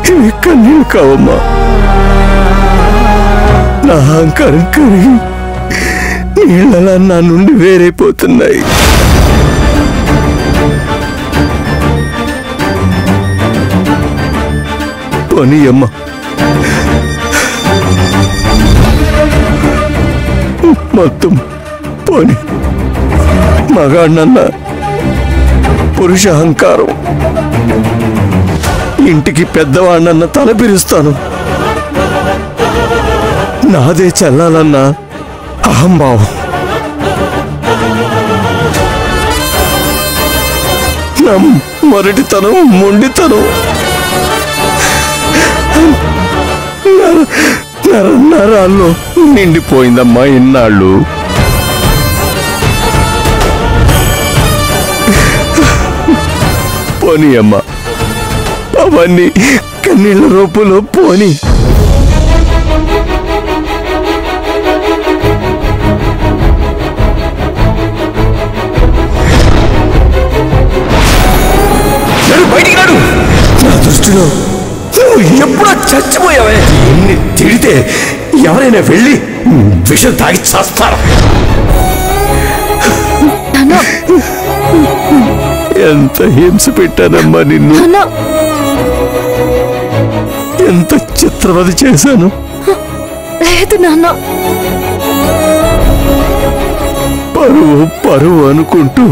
ఇవి కన్నీళ్ళు కావమ్మా. నా అహంకారం కరిగి నీళ్ళలా నా నుండి వేరైపోతున్నాయి. పోనీ అమ్మా, మొత్తం పోనీ. మగాడినన్న పురుష అహంకారం, ఇంటికి పెద్దవాడినన్న తల పిరుస్తాను. నాదే చెల్లాలన్న అహంభావం. నా మొరటితనం, మొండితనం నరాల్లో నిండిపోయిందమ్మా ఇన్నాళ్ళు. పోనీ అమ్మా, అవన్నీ కన్నీళ్ళ రూపంలో పోనీ. బయటికి రాడు. నా దృష్టిలో నువ్వు ఎప్పుడో చచ్చిపోయావే. ఎన్ని తిడితే ఎవరైనా వెళ్ళి విషం తాగి చేస్తారు. ఎంత హింస పెట్టానమ్మా నిన్ను, ఎంత చిత్రవద చేశాను. లేదు నాన్న, పరువు పరువు అనుకుంటూ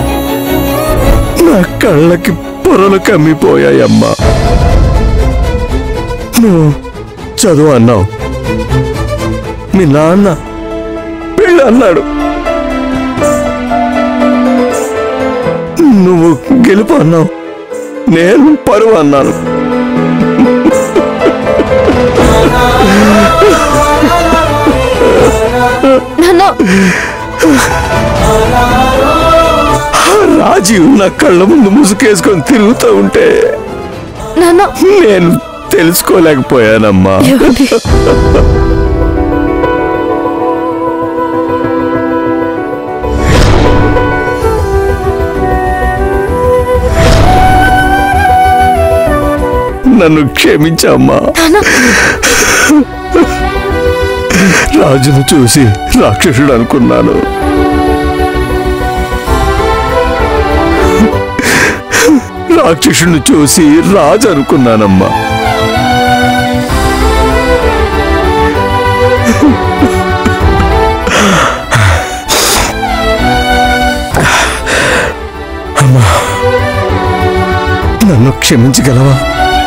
నా కళ్ళకి పొరలు కమ్మిపోయాయమ్మా. నువ్వు చదువు అన్నావు, మీ నాన్న పెళ్ళి అన్నాడు, నువ్వు గెలుపు అన్నావు, నేను పరువు అన్నాను. రాజీవ్ నా కళ్ళ ముందు ముసుకేసుకొని తిరుగుతూ ఉంటే నేను తెలుసుకోలేకపోయానమ్మా. నన్ను క్షమించమ్మా. రాజును చూసి రాక్షసుడు అనుకున్నాను. రాక్షసుని చూసి రాజు అనుకున్నానమ్మా. అమ్మా, నన్ను క్షమించగలవా?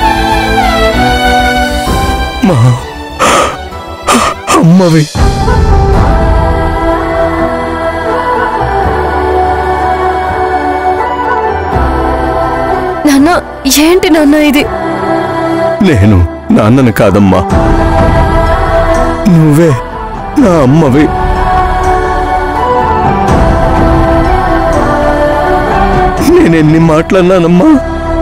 మా అమ్మవి. నాన్న, ఏంటి నాన్న ఇది? నేను నాన్నను కాదమ్మా, నువ్వే నా అమ్మవి. నేనెన్ని మాట్లాడినానమ్మా.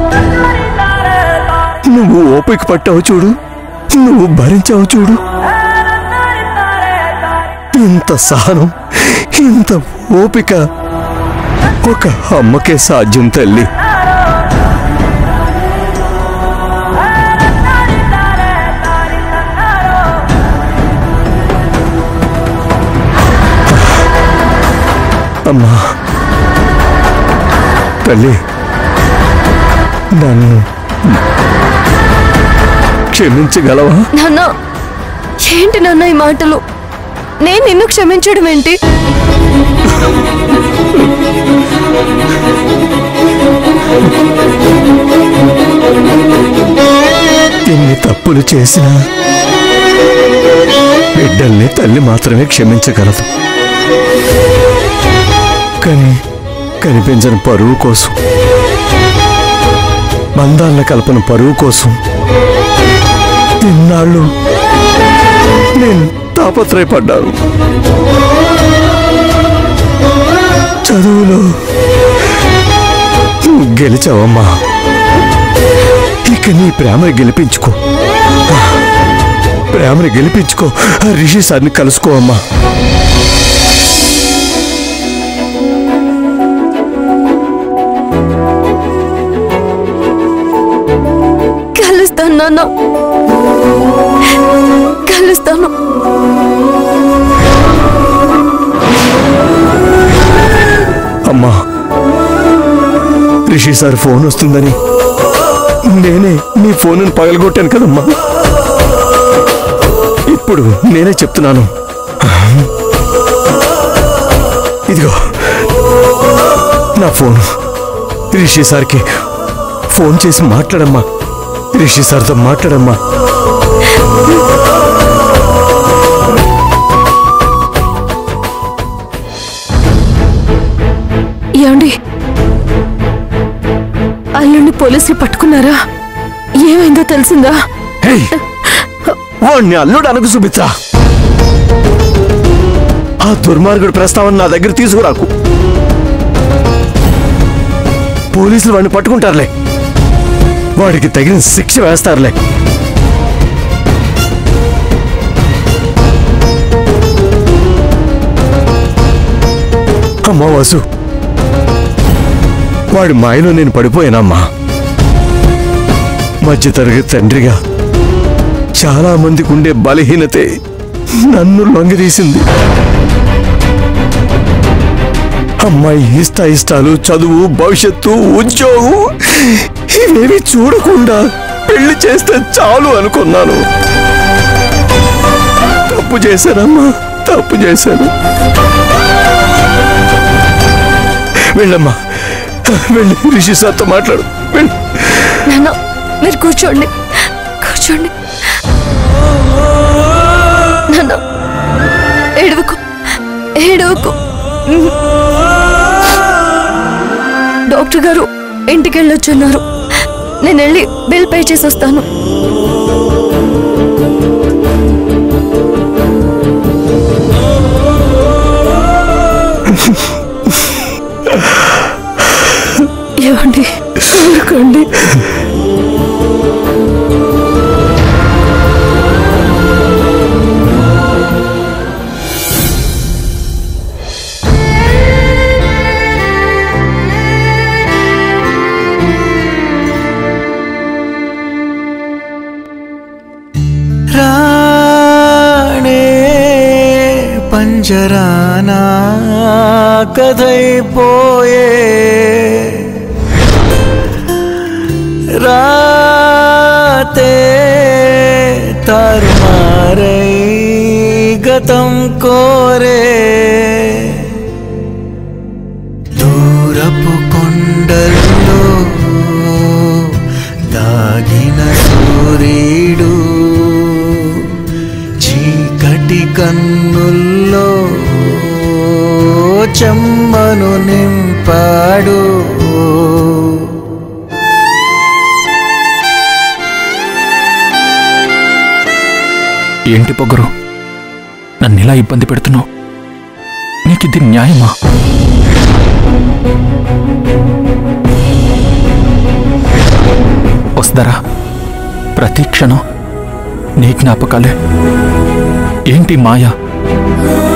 నువ్వు ఓపిక పట్టావు చూడు, నువ్వు భరించావు చూడు. ఇంత సహనం, ఇంత ఓపిక ఒక అమ్మకే సాధ్యం తల్లి. అమ్మా, తల్లి, నన్ను క్షమించగలవా? నాన్న, ఏంటి నాన్న ఈ మాటలు? నేను నిన్ను క్షమించడం ఏంటి? ఎన్ని తప్పులు చేసినా బిడ్డల్ని తల్లి మాత్రమే క్షమించగలదు. కానీ కనిపించని పరువు కోసం, బంధాల కల్పన పరువు కోసం ఇన్నాళ్ళు నేను తాపత్రయపడ్డాను. చదువులో నువ్వు గెలిచావమ్మా. ఇక నీ ప్రేమని గెలిపించుకో, ప్రేమని గెలిపించుకో. రిషి సార్ని కలుసుకోవమ్మా. కలుస్తాను నాన్న, నాన్న. కలుస్తాను. అమ్మా, రిషి సార్ ఫోన్ వస్తుందని నేనే నీ ఫోన్ పగలగొట్టాను కదమ్మా. ఇప్పుడు నేనే చెప్తున్నాను. ఇదిగో నా ఫోన్. రిషి సార్కి ఫోన్ చేసి మాట్లాడమ్మా. రిషి సార్తో మాట్లాడమ్మా. ఏమండి, అల్లుడిని పోలీసులు పట్టుకున్నారా? ఏమైందో తెలిసిందా? వాడిని అల్లుడు అనకు సుమిత్ర. ఆ దుర్మార్గుడు ప్రస్తావన నా దగ్గర తీసుకురాకు. పోలీసులు వాడిని పట్టుకుంటారులే, వాడికి తగిన శిక్ష వేస్తారులే. అమ్మా వాసు, వాడి మాయలో నేను పడిపోయానమ్మా. మధ్యతరగతి తండ్రిగా చాలా మందికి ఉండే బలహీనతే నన్ను లొంగదీసింది. అమ్మాయి ఇష్టాలు, చదువు, భవిష్యత్తు, ఉద్యోగం ఇవేవి చూడకుండా పెళ్లి చేస్తే చాలు అనుకున్నాను. తప్పు చేశానమ్మా, తప్పు చేశాను. వెళ్ళమ్మా, వెళ్ళి రిషి సార్తో మాట్లాడు. నాన్న, మీరు కూర్చోండి, కూర్చోండి. నాన్న, ఏడవకు, ఏడవకు. డాక్టర్ గారు ఇంటికి వెళ్ళొచ్చున్నారు. నేను వెళ్ళి బిల్ పే చేసి వస్తాను. ఏమండి, ఊరుకోండి. పంజరానా కథైపోయే రాతే తారుమారై గతం కోరే దూరపు కొండల్లో దాగిన సూర్యుడు చీకటి కన్నుల్లో చెమ్మను నింపాడు. ఏంటి పొగరు, నన్నిలా ఇబ్బంది పెడుతున్నావు? నీకిది న్యాయమా? వస్తారా? ప్రతి క్షణం నీ జ్ఞాపకాలే. ఏంటి మాయా?